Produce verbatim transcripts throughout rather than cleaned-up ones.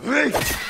えい。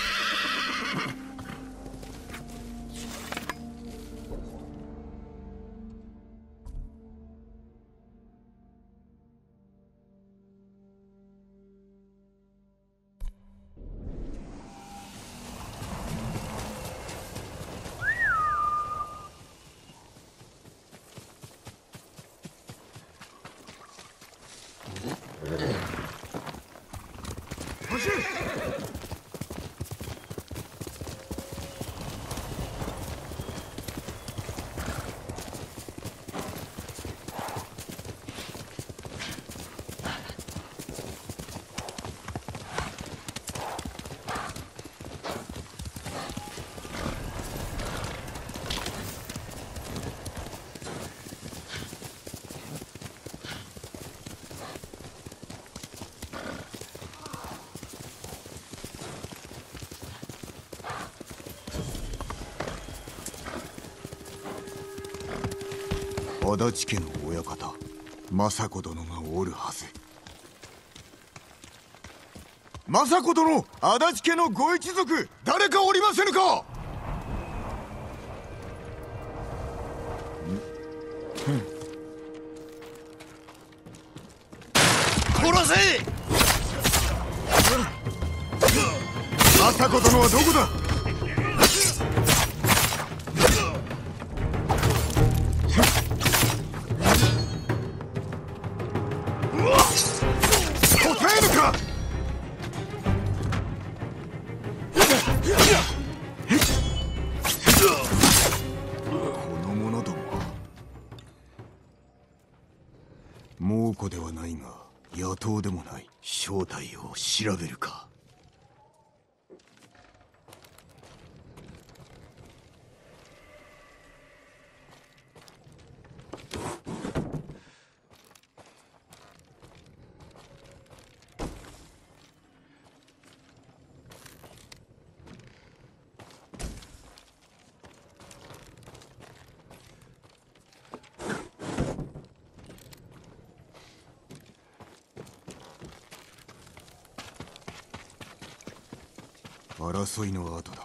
足立家の親方、政子殿がおるはず。政子殿、足立家のご一族、誰かおりませぬか。殺せ。政子殿はどこだ。猛虎ではないが野党でもない。正体を調べるか。争いの後だ。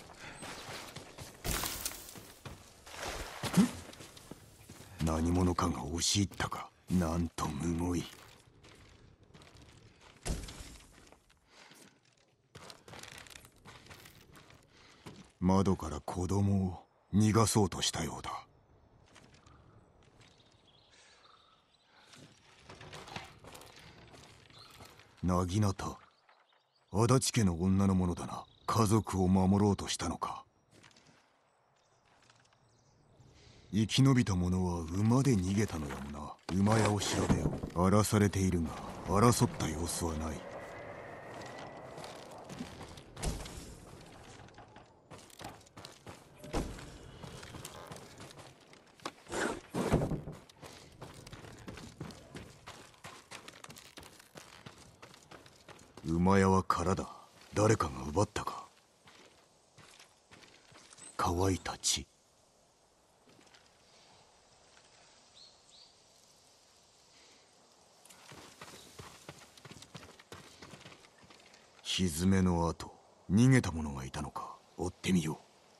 何者かが押し入ったか。なんとむごい。窓から子供を逃がそうとしたようだ。薙刀、足立家の女のものだな。家族を守ろうとしたのか。生き延びた者は馬で逃げたのやもな。馬屋を調べよう。荒らされているが争った様子はない。馬屋は空だ。誰かが奪ったか。乾いた血。蹄の跡。逃げた者がいたのか。追ってみよう。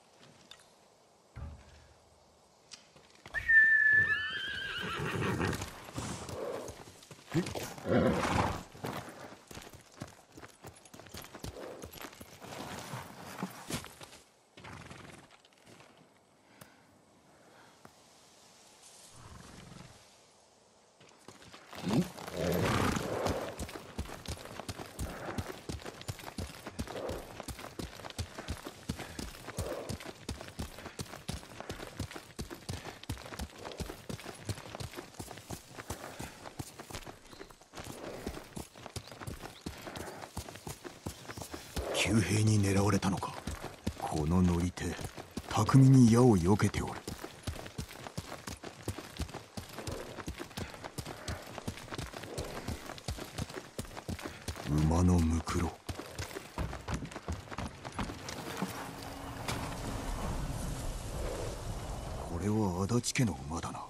旧兵に狙われたのか。この乗り手、巧みに矢を避けておる。馬のむくろ。これは足立家の馬だな。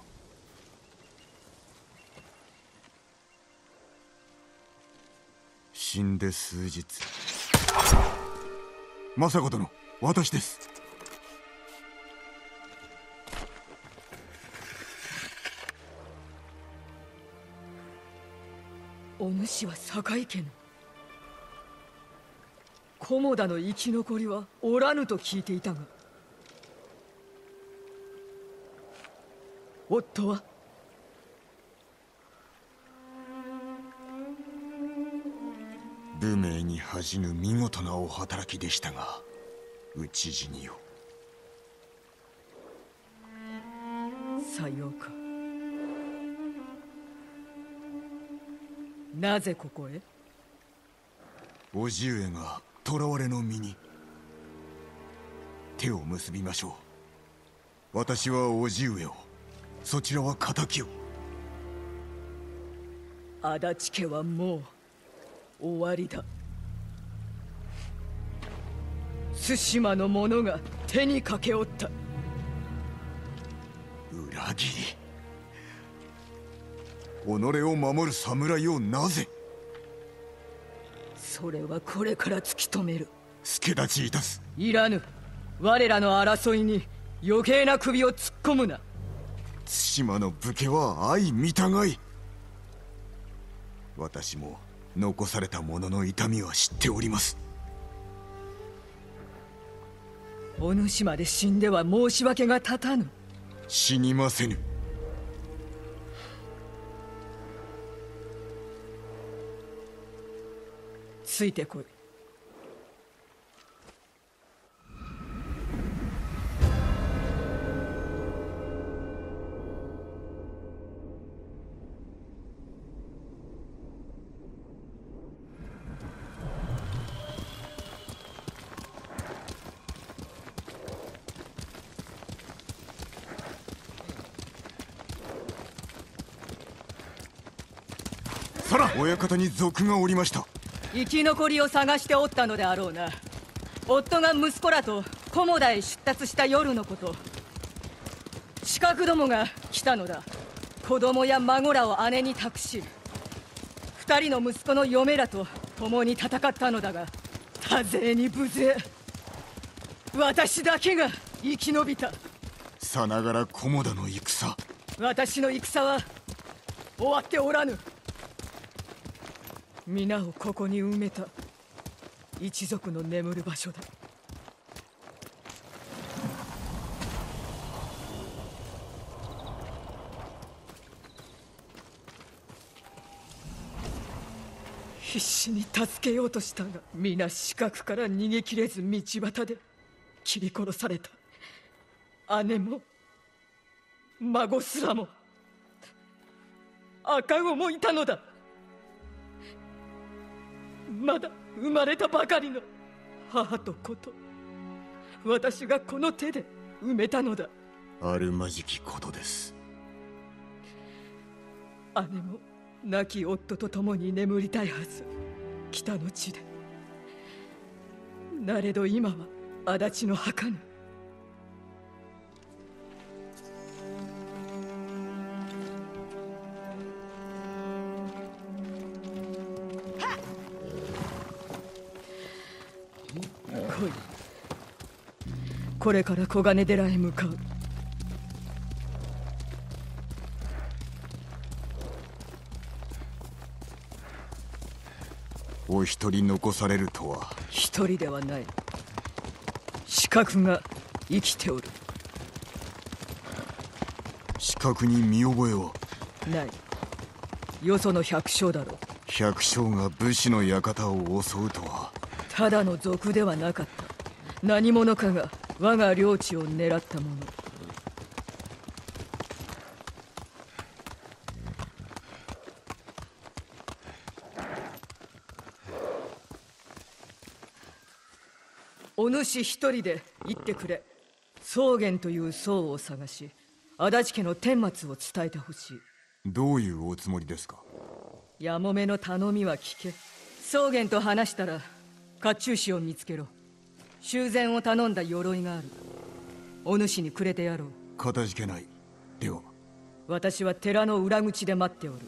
死んで数日。 政子殿、私です。 お主は堺家の。菰田の生き残りはおらぬと聞いていたが、夫は？ 武名に恥じぬ見事なお働きでしたが、討ち死にを。 さようか。なぜここへ？ 叔父上が囚われの身に。手を結びましょう。私は叔父上を、そちらは敵を。 足立家はもう終わりだ。対馬の者が手にかけおった。 裏切り。己を守る侍をなぜ？ それはこれから突き止める。 助太刀いたす。 いらぬ。我らの争いに余計な首を突っ込むな。 対馬の武家は相見たがい。私も残された者の痛みは知っております。 お主まで死んでは申し訳が立たぬ。 死にませぬ。 ついてこい。 さら、親方に賊がおりました。 生き残りを探しておったのであろうな。夫が息子らと菰田へ出立した夜のこと。刺客どもが来たのだ。子供や孫らを姉に託し、二人の息子の嫁らと共に戦ったのだが、多勢に無勢。私だけが生き延びた。 さながら菰田の戦。 私の戦は終わっておらぬ。皆をここに埋めた一族の眠る場所だ。必死に助けようとしたが、皆死角から逃げきれず道端で切り殺された。姉も孫すらも、赤子もいたのだ。まだ生まれたばかりの母と子と、私がこの手で埋めたのだ。 あるまじきことです。 姉も亡き夫と共に眠りたいはず、北の地で。なれど今は足立の墓に。来い。これから小金寺へ向かう。 お一人残されるとは。 一人ではない。刺客が生きておる。 刺客に見覚えは？ ない。よその百姓だろう。 百姓が武士の館を襲うとは。 ただの賊ではなかった。何者かが我が領地を狙ったもの。お主一人で行ってくれ。宗玄という僧を探し、足立家の顛末を伝えてほしい。 どういうおつもりですか？ やもめの頼みは聞け。宗玄と話したら甲冑師を見つけろ。修繕を頼んだ鎧がある。お主にくれてやろう。 かたじけない。では私は寺の裏口で待っておる。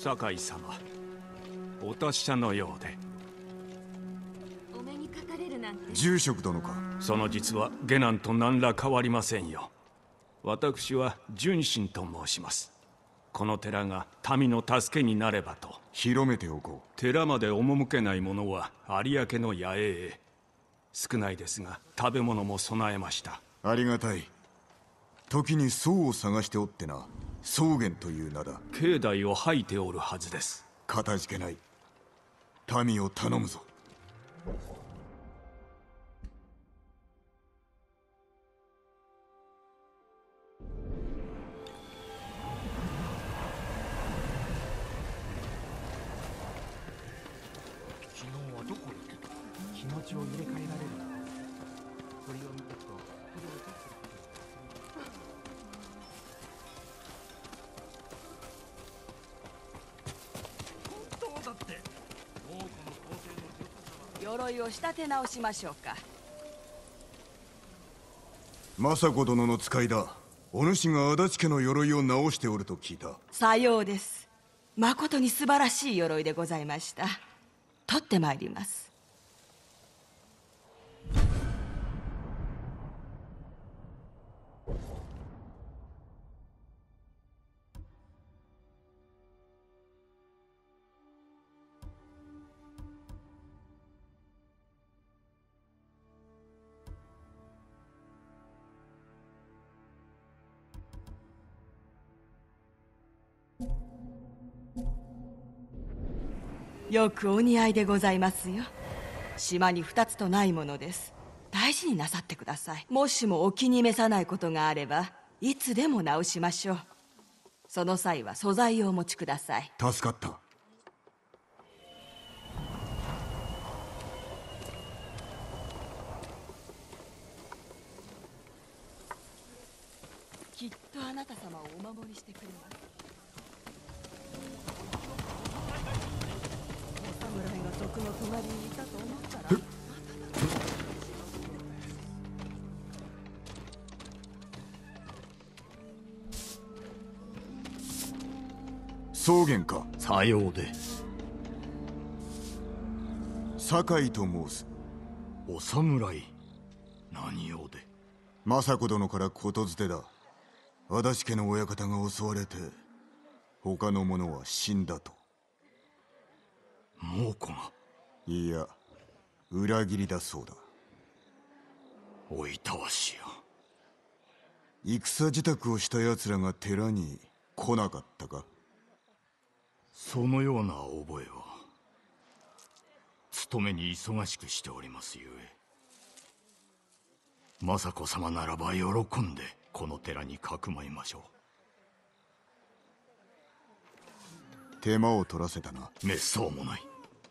酒井様、お達者のようで。 お目にかかれるなんて。 住職殿か。 その実は下男と何ら変わりませんよ。私は純真と申します。この寺が民の助けになればと。 広めておこう。 寺まで赴けない者は有明の野営へ。少ないですが食べ物も備えました。 ありがたい。時に僧を探しておってな。宗玄という名だ。 境内を吐いておるはずです。 かたじけない。民を頼むぞ。 昨日はどこ行ってた？気持ちを入れ替えられるの。鳥を見てくと筆を取ってること本当だって。もうこの皇帝の強さは。 鎧を仕立て直しましょうか。 政子殿の使いだ。お主が足立家の鎧を直しておると聞いた。 さようです。まことに素晴らしい鎧でございました。取ってまいります。よくお似合いでございますよ。島に二つとないものです。大事になさってください。もしもお気に召さないことがあればいつでも直しましょう。その際は素材をお持ちください。 助かった。 きっとあなた様をお守りしてくれます。お侍が賊の隣にいたと思ったら宗玄か。 さようで。 酒井と申す。 お侍。何用で。 政子殿からことづてだ。足立家の親方が襲われて他の者は死んだと。 猛虎が。 いや、裏切りだそうだ。 おいたわしや。 戦支度をした奴らが寺に来なかったか。 そのような覚えは。勤めに忙しくしておりますゆえ。政子様ならば喜んでこの寺にかくまいましょう。手間を取らせたな。 めっそうもない。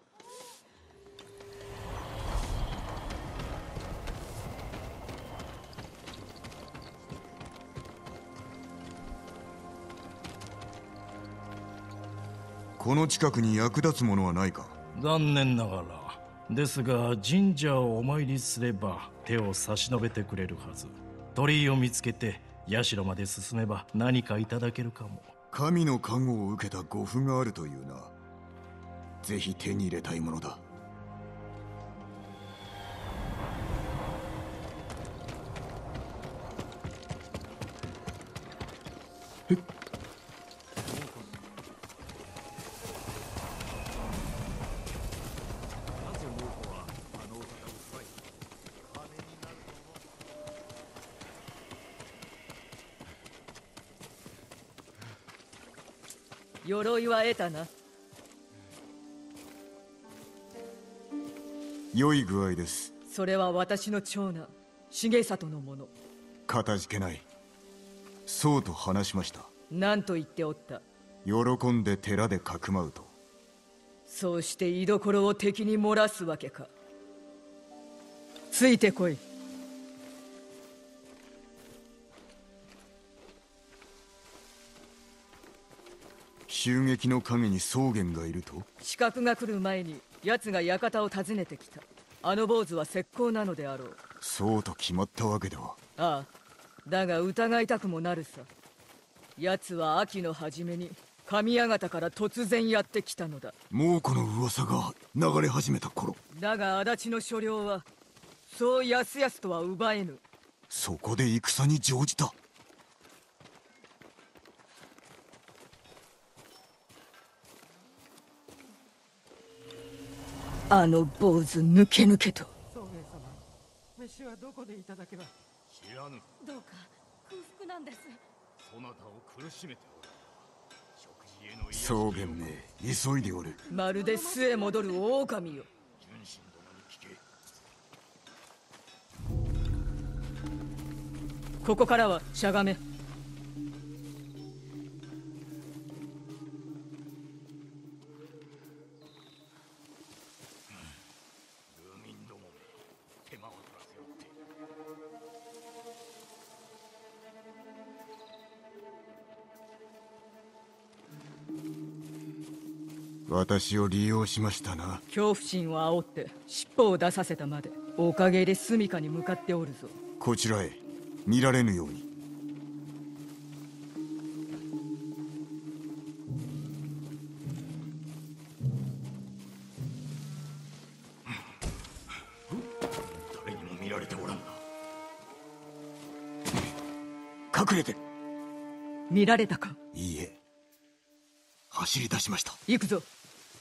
この近くに役立つものはないか。 残念ながらですが、神社をお参りすれば手を差し伸べてくれるはず。鳥居を見つけて社まで進めば何かいただけるかも。 神の加護を受けた護符があるというな。ぜひ手に入れたいものだ。えっ。 鎧は得たな。 良い具合です。 それは私の長男重里のもの。 かたじけない。そうと話しました。 何と言っておった。 喜んで寺でかくまうと。 そうして居所を敵に漏らすわけか。ついてこい。 襲撃の陰に宗玄がいると。 刺客が来る前に奴が館を訪ねてきた。あの坊主は石膏なのであろう。 そうと決まったわけでは。 ああ、だが疑いたくもなるさ。奴は秋の初めに神谷方から突然やってきたのだ。 猛虎の噂が流れ始めた頃、 だが足立の所領はそうやすやすとは奪えぬ。 そこで戦に乗じた。 あの坊主抜け抜けと。 宗兵衛様、飯はどこでいただけば。 知らぬ。 どうか空腹なんです。 そなたを苦しめておる。食事への癒し草原め急いでおる。 まるで巣へ戻る狼よ。 純真殿に聞け。 ここからはしゃがめ。 私を利用しましたな。 恐怖心を煽って尻尾を出させたまで、おかげで住処に向かっておるぞ。 こちらへ見られぬように。 誰にも見られておらんな。 隠れて。 見られたか。 いいえ、走り出しました。 行くぞ。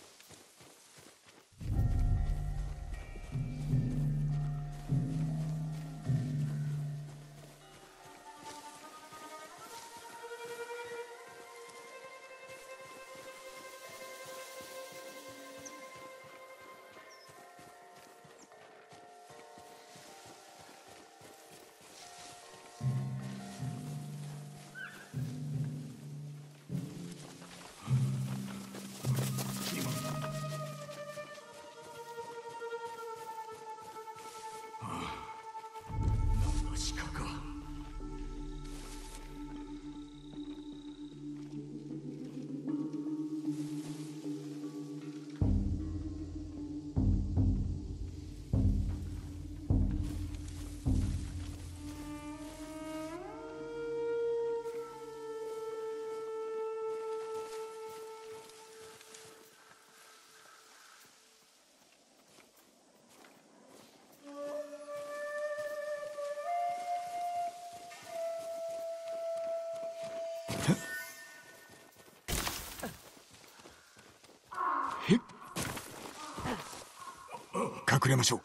隠れましょう。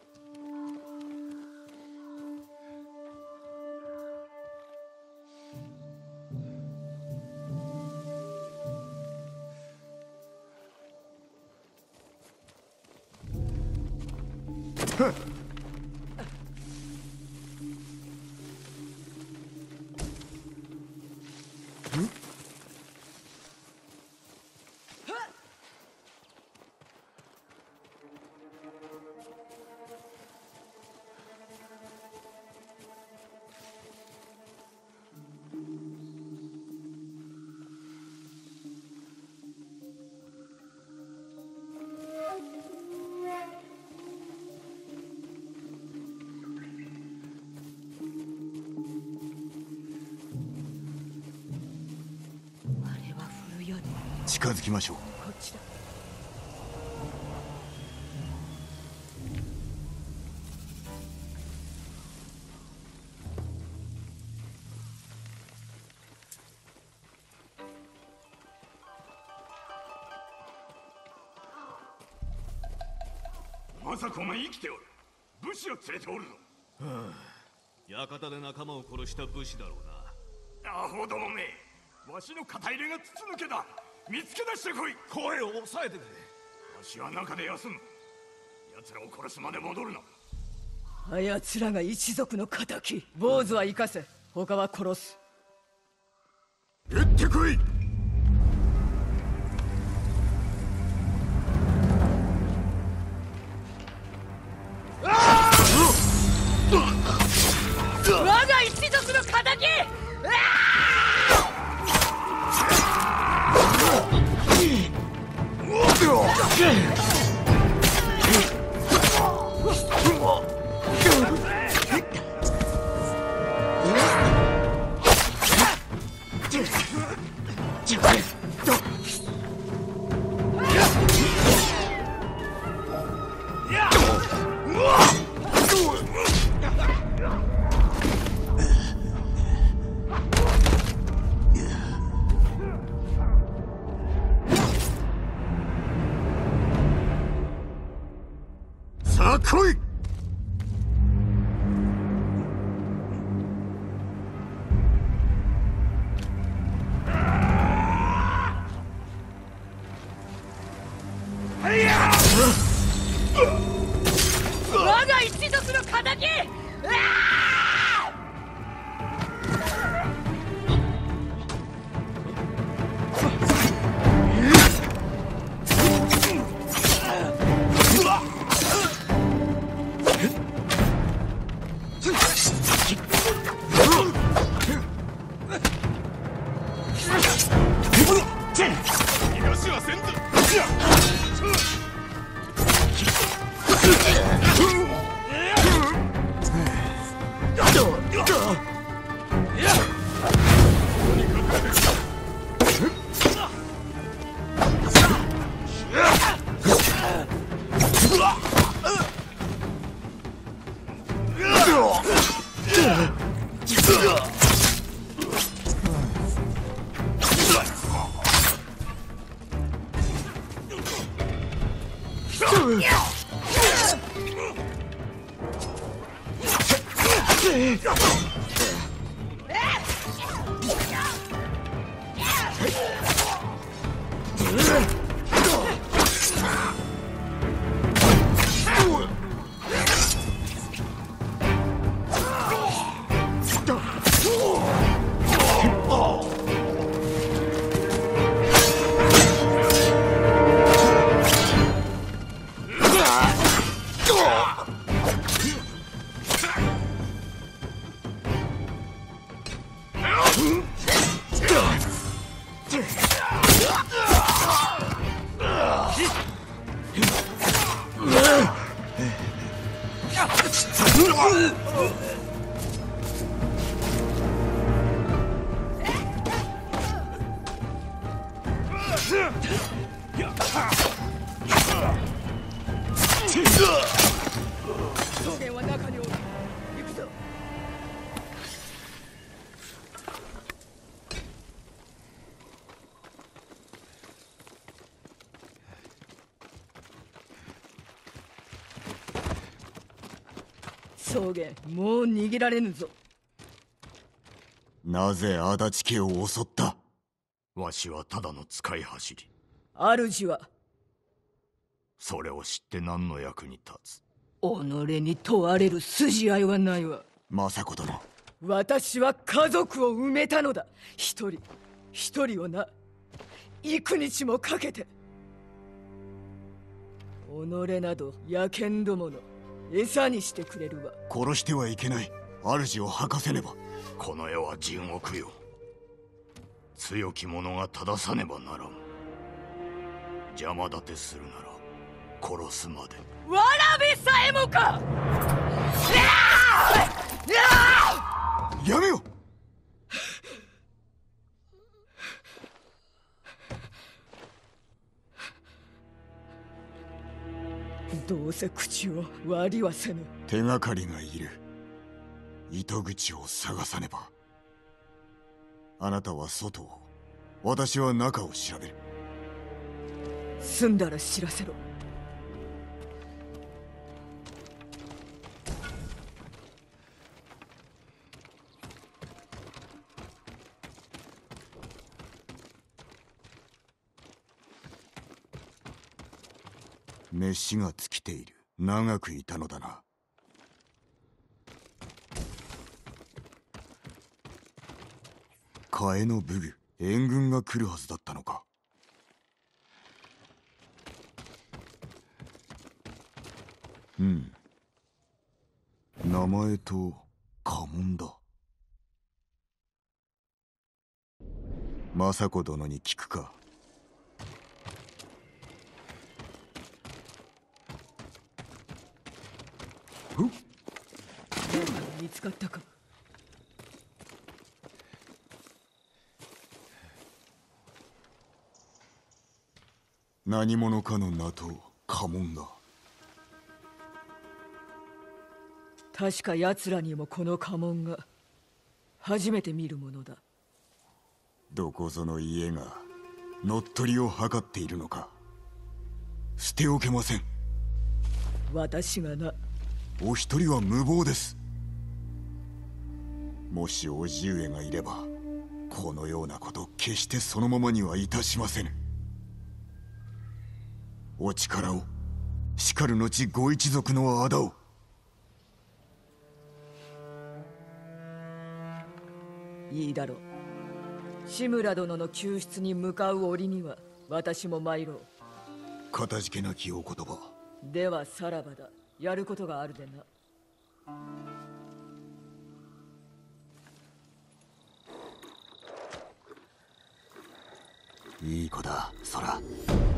近づきましょう。 こっちだ。 まさかお前生きておる。武士を連れておるぞ。 はあ、館で仲間を殺した武士だろうな。 アホどもめ、わしの肩入れが筒抜けだ。見つけ出してこい。 声を抑えてくれ。 わしは中で休む。奴らを殺すまで戻るな。 あやつらが一族の敵。坊主は生かせ、他は殺す。 撃ってこい。 我が一族の敵。 来い。 我が一族の敵！草原は中におる。行くぞ。草原、もう逃げられぬぞ。 なぜ足立家を襲った？ わしはただの使い走り。 主はそれを知って何の役に立つ？ 己に問われる筋合いはないわ。 政子殿、 私は家族を埋めたのだ。一人一人をな、幾日もかけて。己など野犬どもの餌にしてくれるわ。 殺してはいけない。主を吐かせねば。 この世は地獄よ。強き者が正さねばならん。邪魔立てするなら殺すまで。 わらべさえもか。 やめよ。 どうせ口を割りはせぬ。 手がかりがいる。糸口を探さねば。あなたは外を、私は中を調べる。 済んだら知らせろ。 飯が尽きている。長くいたのだな。替えの武具、援軍が来るはずだったのか。うん。名前と家紋だ。政子殿に聞くか。 見つかったか。 何者かの名と家紋が。 確か奴らにもこの家紋が。初めて見るものだ。 どこぞの家が乗っ取りを図っているのか。捨ておけません。 私がな。 お一人は無謀です。もし叔父上がいればこのようなこと決してそのままにはいたしませぬ。お力を、しかる後ご一族の仇を。 いいだろう。志村殿の救出に向かう折には私も参ろう。 かたじけなきお言葉。 ではさらばだ。やることがあるでな。 いい子だ、ソラ。